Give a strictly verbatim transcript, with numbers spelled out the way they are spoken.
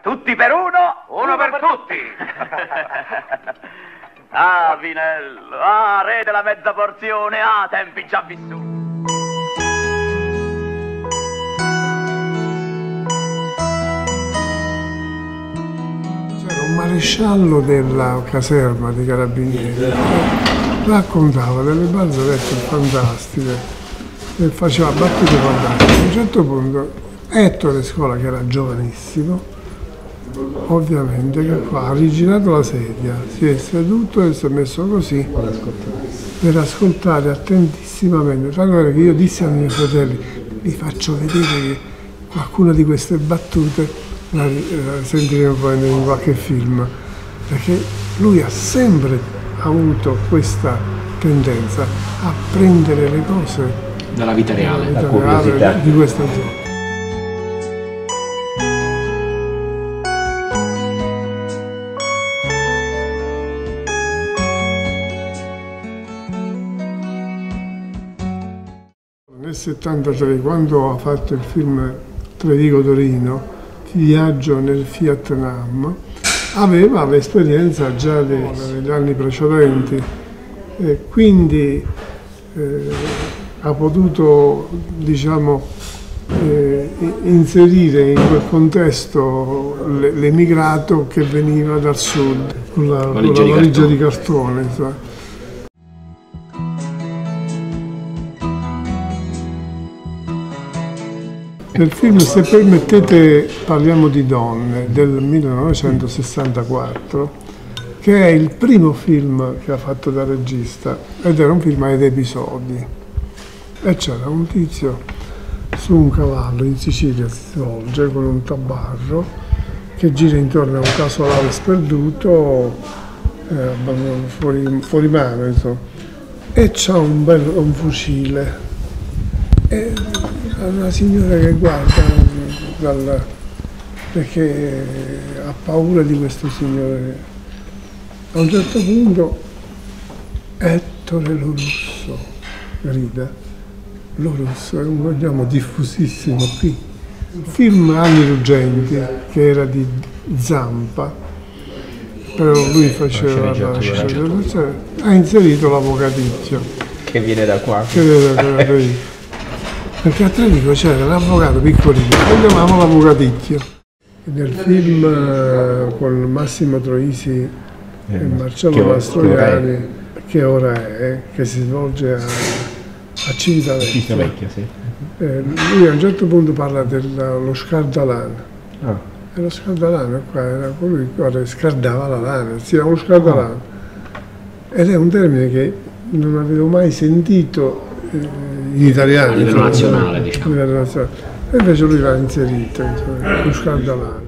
Tutti per uno, uno, uno per, per tutti. Ah, Vinello, ah, re della mezza porzione, ah, tempi già vissuti. C'era un maresciallo della caserma dei carabinieri, raccontava delle barzellette fantastiche e faceva battute fantastiche. A un certo punto Ettore Scola, che era giovanissimo, ovviamente, che qua ha rigirato la sedia, si è seduto e si è messo così per ascoltare attentissimamente. Tanto che io dissi ai miei fratelli: vi faccio vedere che qualcuna di queste battute la, la sentiremo poi in qualche film, perché lui ha sempre avuto questa tendenza a prendere le cose dalla vita reale, dalla vita la curiosità reale di questa gente. Nel settantatré, quando ha fatto il film Trevigo Torino, Viaggio nel Fiat Nam, aveva l'esperienza già degli anni precedenti e quindi eh, ha potuto, diciamo, eh, inserire in quel contesto l'emigrato che veniva dal sud con la valigia, con la valigia di cartone. Di cartone so. Nel film, se permettete, parliamo di Donne, del millenovecentosessantaquattro, che è il primo film che ha fatto da regista, ed era un film ad episodi. E c'era un tizio su un cavallo, in Sicilia si svolge, con un tabarro, che gira intorno a un casolare sperduto, eh, fuori, fuori mano, insomma, e c'ha un, bel, un fucile. E una signora che guarda dal, perché ha paura di questo signore. A un certo punto Ettore Lo Russo grida. Lo Russo è un cognome diffusissimo qui. Film Anni Ruggenti, che era di Zampa, però lui faceva la sceneggiatura, ha inserito l'Avocaticchio. Che viene da qua. Che viene da qua. Perché a Trevigo c'era l'avvocato piccolino, lo chiamavamo l'Avocaticchio. Nel film eh, con Massimo Troisi e Marcello Mastroianni, che ora è, che si svolge a, a Civitavecchia, Civitavecchia, sì. eh, lui a un certo punto parla dello scardalano. Ah. E lo scardalano qua era colui che scardava la lana, si chiama lo scardalano. Ah. Ed è un termine che non avevo mai sentito in italiano, a livello nazionale, diciamo. E invece lui l'ha inserito, lo scardalano.